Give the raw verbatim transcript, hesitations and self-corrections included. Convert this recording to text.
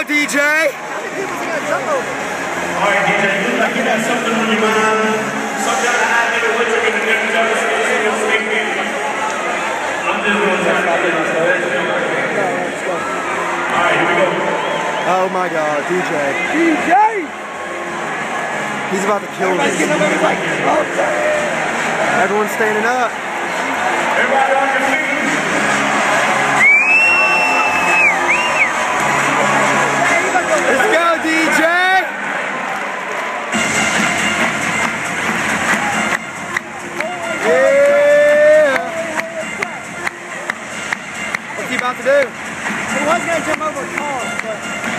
D J! How many people are gonna jump over? Alright, D J, you look like you got something on your mind. Some kind of idea of what you're gonna do. Tell us what you're gonna speak to. I'm just gonna try to get this. Alright, here we go. Oh my god, D J. D J! He's about to kill me. Everybody's getting up, everybody's like, oh, damn! Everyone's standing up. Everybody on your feet. Let's go, D J! Yeah! What's he about to do? He was going to jump over a car, but...